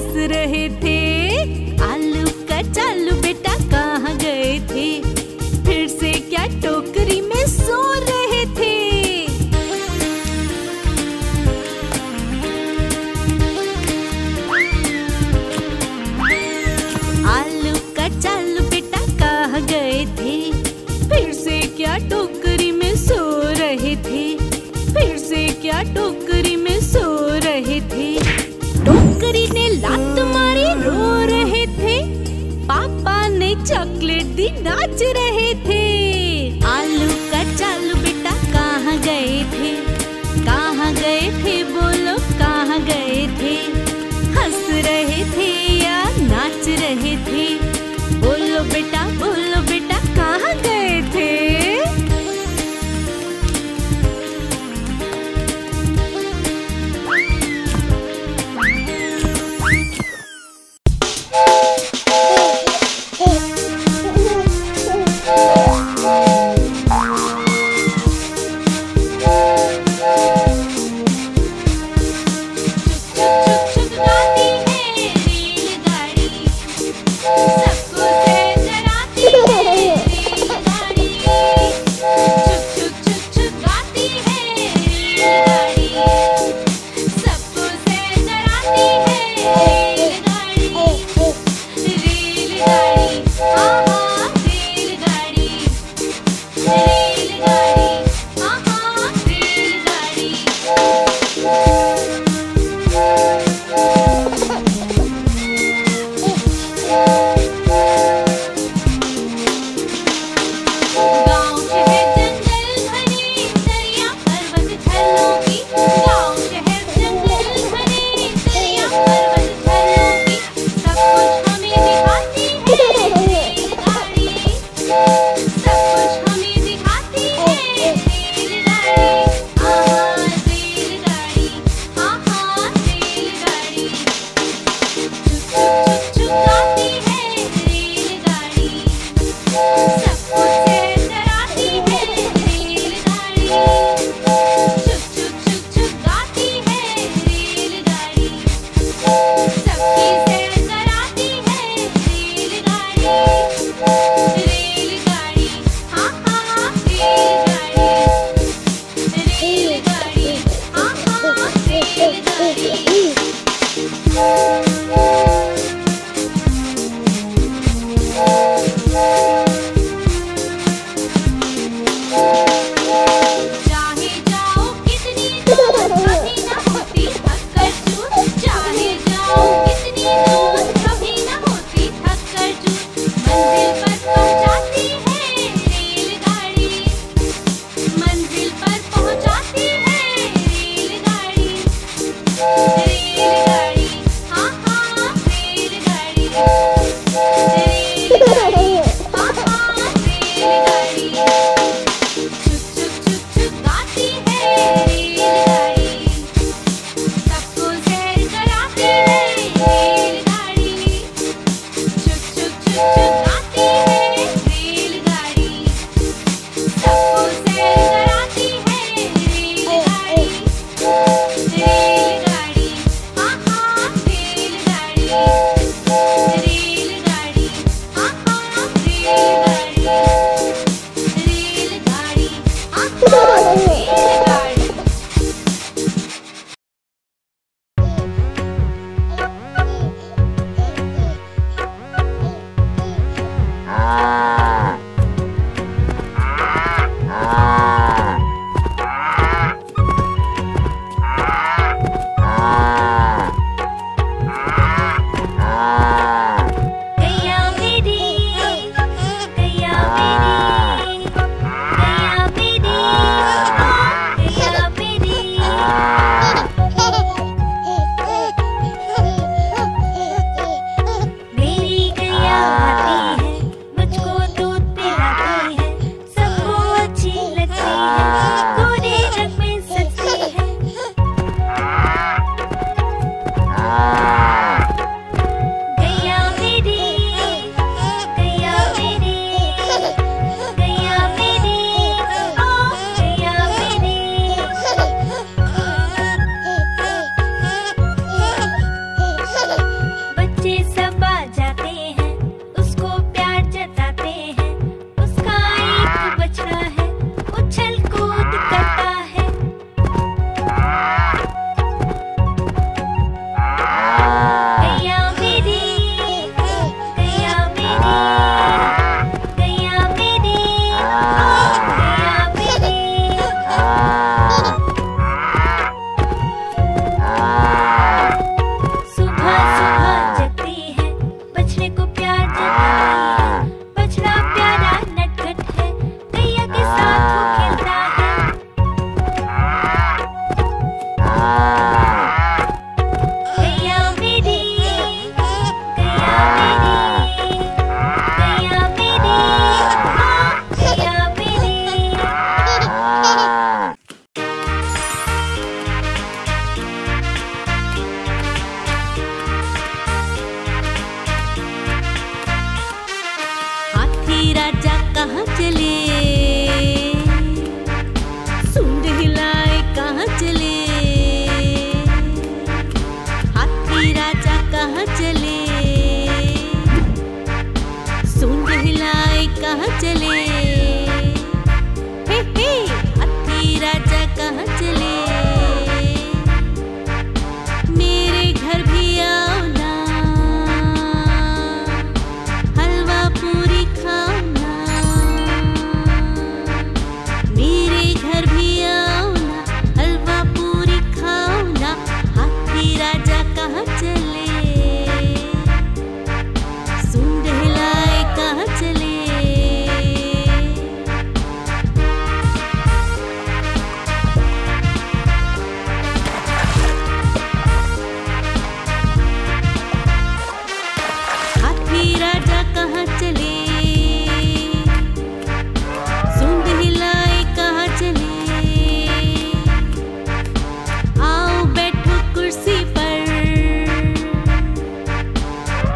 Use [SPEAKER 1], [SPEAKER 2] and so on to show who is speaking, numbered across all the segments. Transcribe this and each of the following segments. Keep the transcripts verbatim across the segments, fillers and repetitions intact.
[SPEAKER 1] हंस रहे थे। आलू का चालू बेटा कहाँ गए थे? फिर से क्या टोकरी में सो रहे थे? आलू का चालू बेटा कहाँ गए थे? फिर से क्या टोकरी में सो रहे थे? फिर से क्या टोकरी में सो रहे थे? टोकरी ने लात मारी, रो रहे थे। पापा ने चॉकलेट दी, नाच रहे थे। आलू का चालू बेटा कहाँ गए थे? कहाँ गए थे? बोलो कहाँ गए थे? हंस रहे थे या नाच रहे थे? बोलो बेटा, बोलो बेटा, कहाँ गए थे?
[SPEAKER 2] रेलगाड़ी, हाँ हाँ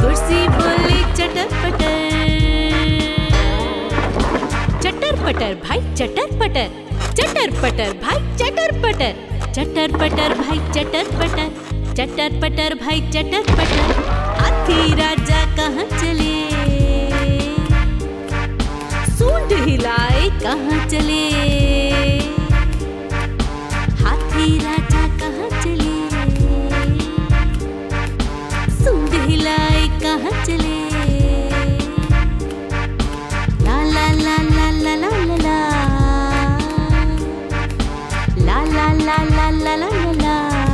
[SPEAKER 1] कुर्सी बोले चटर पटर, चटर पटर भाई चटर पटर, चटर पटर भाई चटर पटर, चटर पटर भाई चटर पटर, चटर पटर भाई चटर पटर। हाथी राजा कहाँ चले, सूंड हिलाए कहाँ चले, हाथी राजा कहाँ चले, सूंड हिलाए कहाँ चले। ला ला ला ला ला ला ला ला ला ला ला ला ला ला।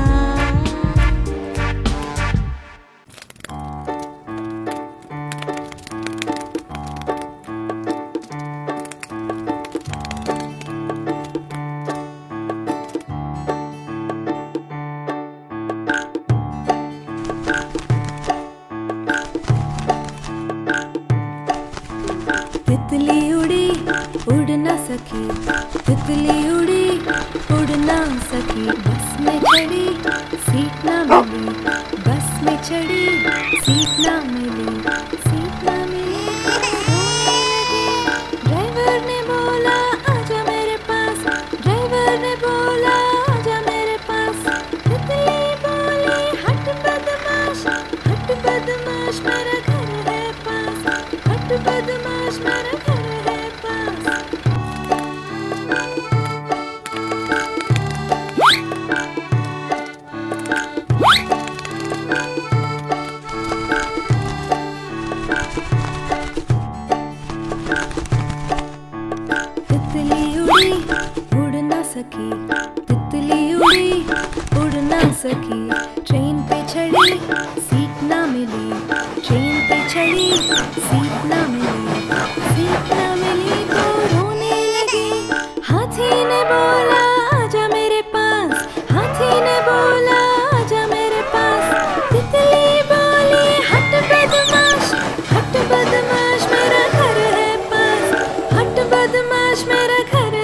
[SPEAKER 2] तितली उड़ी उड़ ना सकी, तितली उड़ी उड़ ना सकी, बस में चढ़ी सीट ना मिली, बस में चढ़ी सीट ना मिली, सीट ना मिली तो रोने लगी। ड्राइवर ने बोला आजा मेरे पास, ड्राइवर ने बोला आजा मेरे पास। तितली बोली हट बदमाश, हट बदमाश मेरा घर है पास, हट बदमाश मेरा घर है पास। तितली उड़ी उड़ ना सकी, तितली उड़ी उड़ ना सकी, ट्रेन पे चढ़ी सीट ना मिली, ट्रेन पे चढ़ी सीट ना मिली, सीट ना मिली तो रोने लगी। हाथी ने बोला आजा मेरे पास, हाथी ने बोला आजा मेरे पास। तितली बोली हट बदमाश, हट बदमाश मेरा घर है पास, हट बदमाश मेरा घर